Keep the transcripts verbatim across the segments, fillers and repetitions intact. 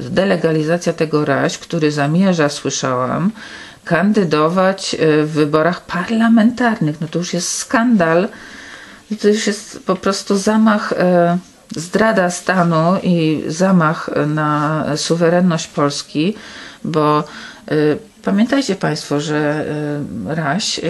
delegalizacja tego Raś, który zamierza, słyszałam, kandydować w wyborach parlamentarnych. No to już jest skandal. To już jest po prostu zamach, zdrada stanu i zamach na suwerenność Polski, bo pamiętajcie Państwo, że Raś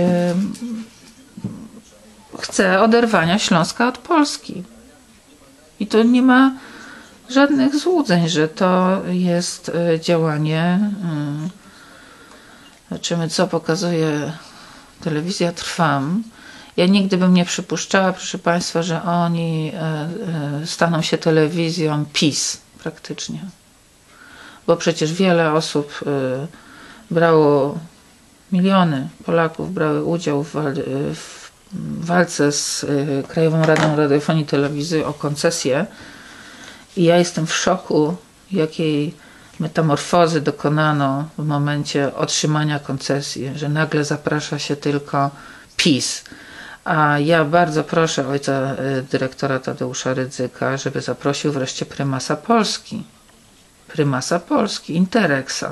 chce oderwania Śląska od Polski. I to nie ma żadnych złudzeń, że to jest działanie, zobaczymy co pokazuje telewizja Trwam. Ja nigdy bym nie przypuszczała, proszę Państwa, że oni staną się telewizją PiS praktycznie. Bo przecież wiele osób brało, miliony Polaków brały udział w, w walce z Krajową Radą Radiofonii i Telewizji o koncesję. I ja jestem w szoku, jakiej metamorfozy dokonano w momencie otrzymania koncesji, że nagle zaprasza się tylko PiS. A ja bardzo proszę ojca dyrektora Tadeusza Rydzyka, żeby zaprosił wreszcie prymasa Polski. Prymasa Polski, Interexa,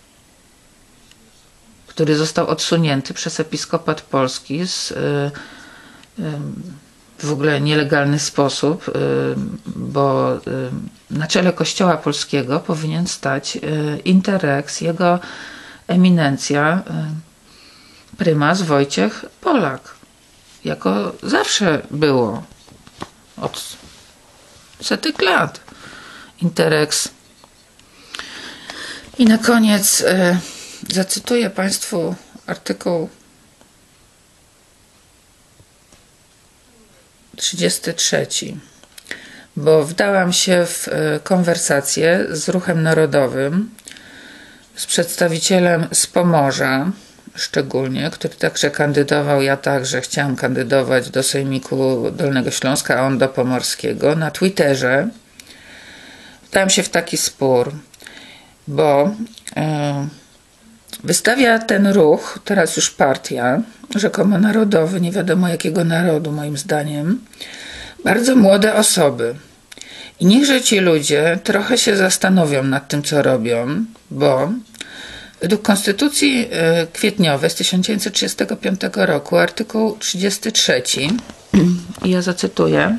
który został odsunięty przez episkopat polski z, y, y, w ogóle nielegalny sposób, y, bo y, na czele Kościoła Polskiego powinien stać y, Interex, jego eminencja, y, prymas Wojciech Polak. Jako zawsze było od setek lat Interex. I na koniec y, zacytuję Państwu artykuł trzydziesty trzeci, bo wdałam się w konwersację z Ruchem Narodowym, z przedstawicielem z Pomorza szczególnie, który także kandydował, ja także chciałam kandydować do Sejmiku Dolnego Śląska, a on do Pomorskiego, na Twitterze. Wdałam się w taki spór, bo yy, wystawia ten ruch, teraz już partia, rzekomo narodowy, nie wiadomo jakiego narodu moim zdaniem, bardzo młode osoby. I niechże ci ludzie trochę się zastanowią nad tym, co robią, bo według Konstytucji kwietniowej z tysiąc dziewięćset trzydziestego piątego roku, artykuł trzydziesty trzeci, i ja zacytuję,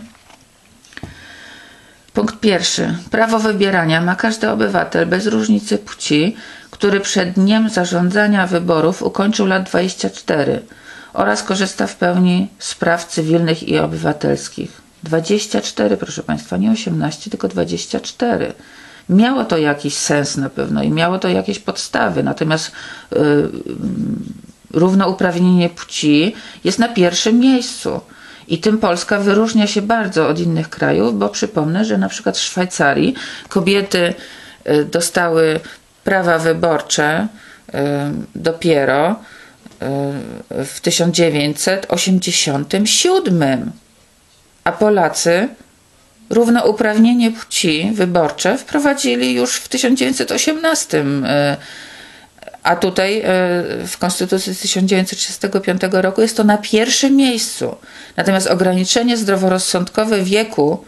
punkt pierwszy. Prawo wybierania ma każdy obywatel bez różnicy płci, który przed dniem zarządzania wyborów ukończył lat dwadzieścia cztery oraz korzysta w pełni z praw cywilnych i obywatelskich. dwadzieścia cztery, proszę Państwa, nie osiemnaście, tylko dwadzieścia cztery. Miało to jakiś sens na pewno i miało to jakieś podstawy, natomiast yy, równouprawnienie płci jest na pierwszym miejscu. I tym Polska wyróżnia się bardzo od innych krajów, bo przypomnę, że na przykład w Szwajcarii kobiety yy, dostały prawa wyborcze yy, dopiero yy, w tysiąc dziewięćset osiemdziesiątym siódmym, a Polacy równouprawnienie płci wyborcze wprowadzili już w tysiąc dziewięćset osiemnastym, a tutaj w Konstytucji z tysiąc dziewięćset trzydziestego piątego roku jest to na pierwszym miejscu. Natomiast ograniczenie zdroworozsądkowe wieku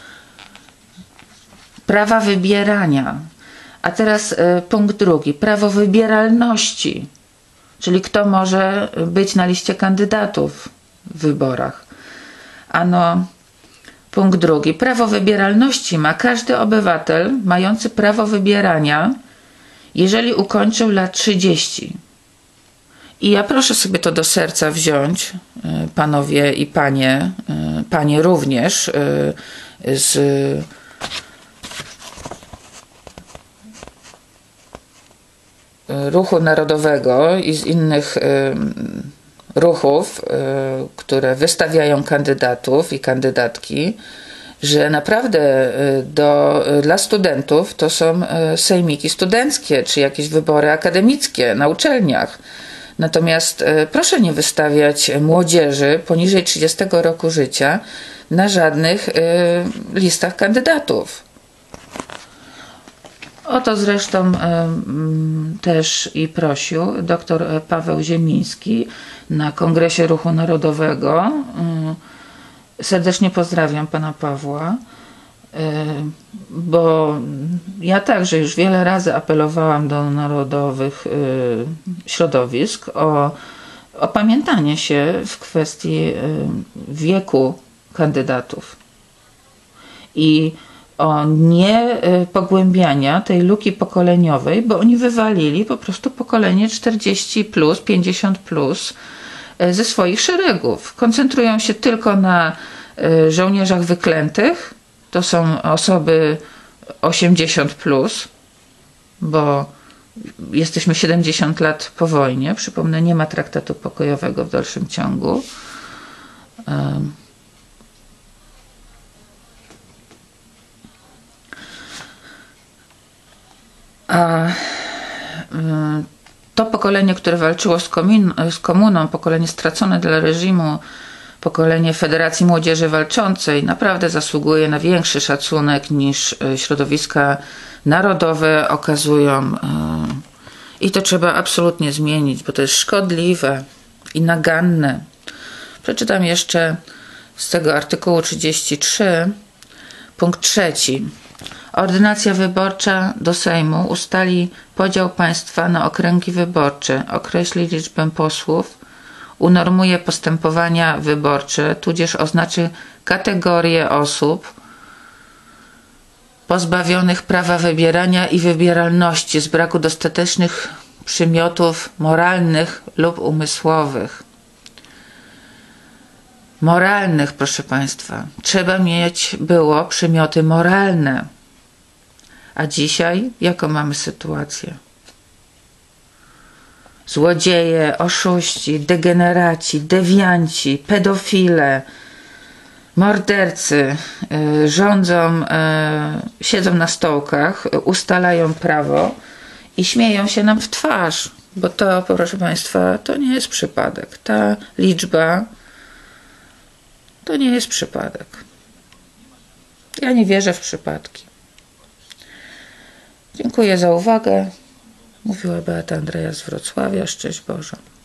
prawa wybierania. A teraz punkt drugi. Prawo wybieralności, czyli kto może być na liście kandydatów w wyborach. Ano, punkt drugi. Prawo wybieralności ma każdy obywatel mający prawo wybierania, jeżeli ukończył lat trzydzieści. I ja proszę sobie to do serca wziąć, panowie i panie, panie również, z Ruchu Narodowego i z innych ruchów, które wystawiają kandydatów i kandydatki, że naprawdę do, dla studentów to są sejmiki studenckie, czy jakieś wybory akademickie na uczelniach. Natomiast proszę nie wystawiać młodzieży poniżej trzydziestego roku życia na żadnych listach kandydatów. O to zresztą też i prosił dr Paweł Ziemiński na Kongresie Ruchu Narodowego. Serdecznie pozdrawiam pana Pawła. bo ja także już wiele razy apelowałam do narodowych środowisk o opamiętanie się w kwestii wieku kandydatów i o nie pogłębiania tej luki pokoleniowej, bo oni wywalili po prostu pokolenie czterdzieści plus, pięćdziesiąt plus ze swoich szeregów. Koncentrują się tylko na żołnierzach wyklętych. To są osoby osiemdziesiąt plus, bo jesteśmy siedemdziesiąt lat po wojnie. Przypomnę, nie ma traktatu pokojowego w dalszym ciągu. A to pokolenie, które walczyło z, komin, z komuną, pokolenie stracone dla reżimu, pokolenie Federacji Młodzieży Walczącej naprawdę zasługuje na większy szacunek niż środowiska narodowe okazują. I to trzeba absolutnie zmienić, bo to jest szkodliwe i naganne. Przeczytam jeszcze z tego artykułu trzydziestego trzeciego, punkt trzeci. Ordynacja wyborcza do Sejmu ustali podział państwa na okręgi wyborcze, określi liczbę posłów, unormuje postępowania wyborcze, tudzież oznaczy kategorię osób pozbawionych prawa wybierania i wybieralności z braku dostatecznych przymiotów moralnych lub umysłowych. Moralnych, proszę Państwa. Trzeba mieć było przymioty moralne. A dzisiaj jaką mamy sytuację? Złodzieje, oszuści, degeneraci, dewianci, pedofile, mordercy yy, rządzą, yy, siedzą na stołkach, ustalają prawo i śmieją się nam w twarz, bo to, proszę Państwa, to nie jest przypadek. Ta liczba to nie jest przypadek. Ja nie wierzę w przypadki. Dziękuję za uwagę. Mówiła Beata Andreja z Wrocławia. Szczęść Boże.